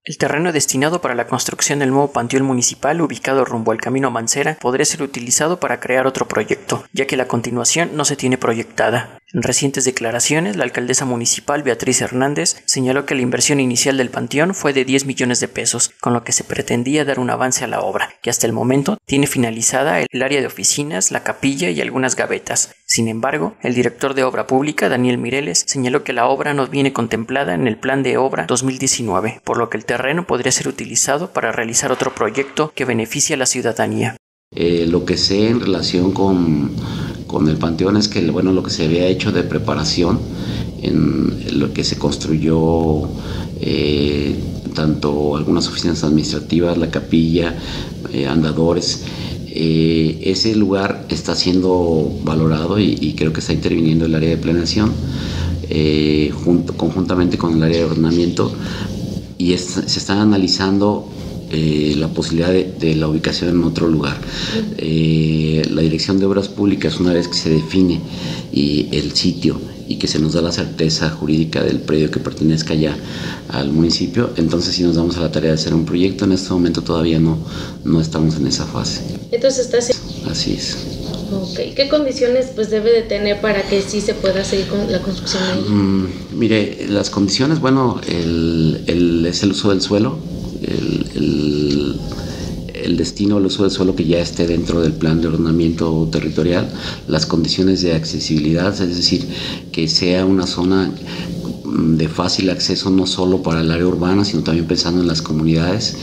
El terreno destinado para la construcción del nuevo panteón municipal ubicado rumbo al Camino Mancera podría ser utilizado para crear otro proyecto, ya que la continuación no se tiene proyectada. En recientes declaraciones, la alcaldesa municipal Beatriz Hernández señaló que la inversión inicial del panteón fue de 10 millones de pesos, con lo que se pretendía dar un avance a la obra, que hasta el momento tiene finalizada el área de oficinas, la capilla y algunas gavetas. Sin embargo, el director de Obra Pública, Daniel Mireles, señaló que la obra no viene contemplada en el Plan de Obra 2019, por lo que el terreno podría ser utilizado para realizar otro proyecto que beneficie a la ciudadanía. Lo que sé en relación con el panteón es que lo que se había hecho de preparación en lo que se construyó, tanto algunas oficinas administrativas, la capilla, andadores, ese lugar está siendo valorado y creo que está interviniendo el área de planeación conjuntamente con el área de ordenamiento, y se están analizando la posibilidad de la ubicación en otro lugar. La Dirección de Obras Públicas, una vez que se define el sitio y que se nos da la certeza jurídica del predio que pertenezca ya al municipio, entonces sí nos damos a la tarea de hacer un proyecto. En este momento todavía no estamos en esa fase. Entonces Así es. Okay. ¿Qué condiciones debe de tener para que sí se pueda seguir con la construcción ahí? Mire, las condiciones, es el uso del suelo, el destino, el uso del suelo que ya esté dentro del plan de ordenamiento territorial, las condiciones de accesibilidad, es decir, que sea una zona de fácil acceso no solo para el área urbana, sino también pensando en las comunidades,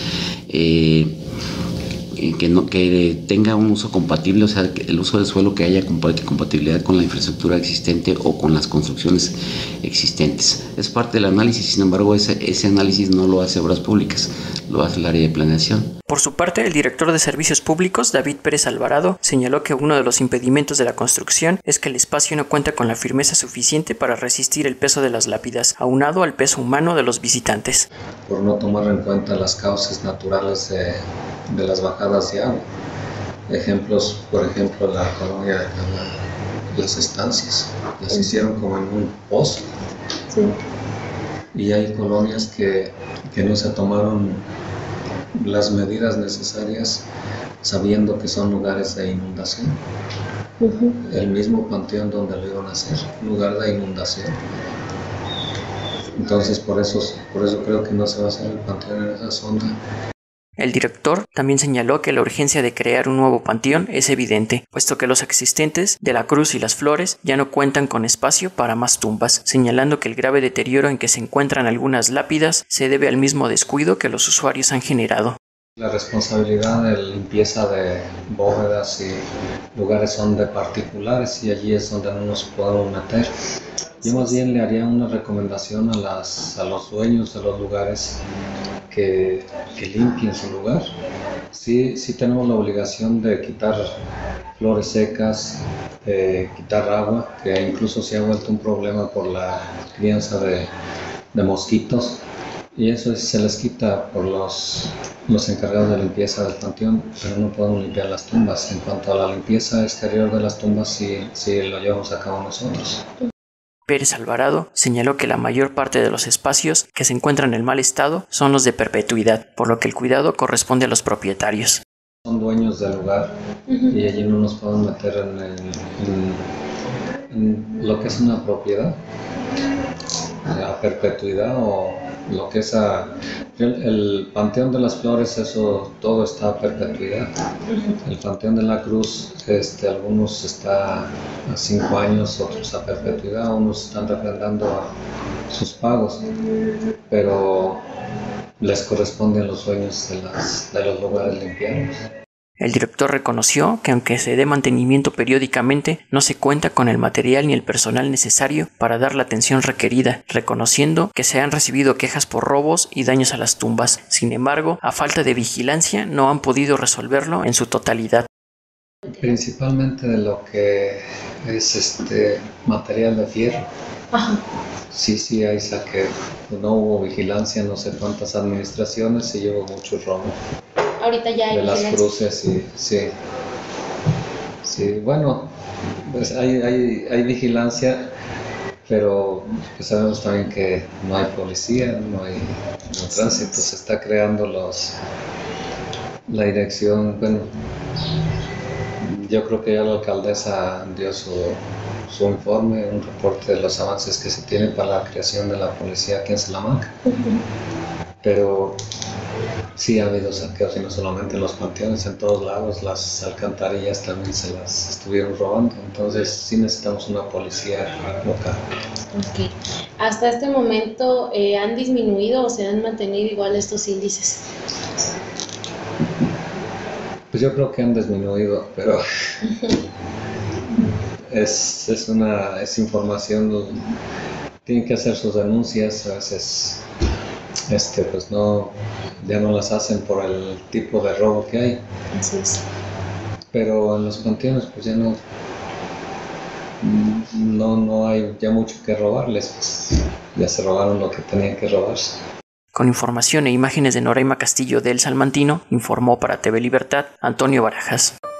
que tenga un uso compatible, o sea, el uso del suelo que haya compatibilidad con la infraestructura existente o con las construcciones existentes. Es parte del análisis, sin embargo, ese análisis no lo hace Obras Públicas, lo hace el área de planeación. Por su parte, el director de Servicios Públicos, David Pérez Alvarado, señaló que uno de los impedimentos de la construcción es que el espacio no cuenta con la firmeza suficiente para resistir el peso de las lápidas, aunado al peso humano de los visitantes. Por no tomar en cuenta las causas naturales de las bajadas de agua. Ejemplos, por ejemplo, la colonia de las estancias, las hicieron como en un pozo. Sí. Y hay colonias que no se tomaron las medidas necesarias sabiendo que son lugares de inundación. El mismo panteón donde lo iban a hacer, lugar de inundación. Entonces por eso creo que no se va a hacer el panteón en esa zona. El director también señaló que la urgencia de crear un nuevo panteón es evidente, puesto que los existentes de la Cruz y las Flores ya no cuentan con espacio para más tumbas, señalando que el grave deterioro en que se encuentran algunas lápidas se debe al mismo descuido que los usuarios han generado. La responsabilidad de limpieza de bóvedas y lugares son de particulares y allí es donde no nos podemos meter. Yo más bien le haría una recomendación a los dueños de los lugares que limpien su lugar. Sí tenemos la obligación de quitar flores secas, quitar agua, que incluso se ha vuelto un problema por la crianza de mosquitos. Y eso se les quita por los encargados de limpieza del panteón, pero no podemos limpiar las tumbas. En cuanto a la limpieza exterior de las tumbas, sí lo llevamos a cabo nosotros. Pérez Alvarado señaló que la mayor parte de los espacios que se encuentran en mal estado son los de perpetuidad, por lo que el cuidado corresponde a los propietarios. Son dueños del lugar y allí no nos podemos meter en lo que es una propiedad, a perpetuidad o lo que es el Panteón de las Flores, eso todo está a perpetuidad. El Panteón de la Cruz, algunos está a 5 años, otros a perpetuidad, unos están refrendando sus pagos, pero les corresponde a los dueños de los lugares limpiarlos. El director reconoció que aunque se dé mantenimiento periódicamente, no se cuenta con el material ni el personal necesario para dar la atención requerida, reconociendo que se han recibido quejas por robos y daños a las tumbas. Sin embargo, a falta de vigilancia, no han podido resolverlo en su totalidad. Principalmente de lo que es material de fierro. Ajá. Sí, hay saqueo. No hubo vigilancia, no sé cuántas administraciones y hubo mucho robo. Ahorita ya hay de las cruces, sí. Bueno, pues hay vigilancia, pero pues sabemos también que no hay policía, no hay tránsito, se está creando la dirección. Bueno, yo creo que ya la alcaldesa dio su informe, un reporte de los avances que se tienen para la creación de la policía aquí en Salamanca. Pero sí ha habido saqueos, y no solamente en los panteones, en todos lados. Las alcantarillas también se las estuvieron robando, entonces sí necesitamos una policía local. Ok. ¿Hasta este momento han disminuido o se han mantenido igual estos índices? Pues yo creo que han disminuido, pero es información, tienen que hacer sus denuncias, a veces pues ya no las hacen por el tipo de robo que hay. Así es. Pero en los panteones pues ya no hay ya mucho que robarles, pues ya se robaron lo que tenían que robarse. Con información e imágenes de Noraima Castillo de El Salmantino, informó para TV Libertad Antonio Barajas.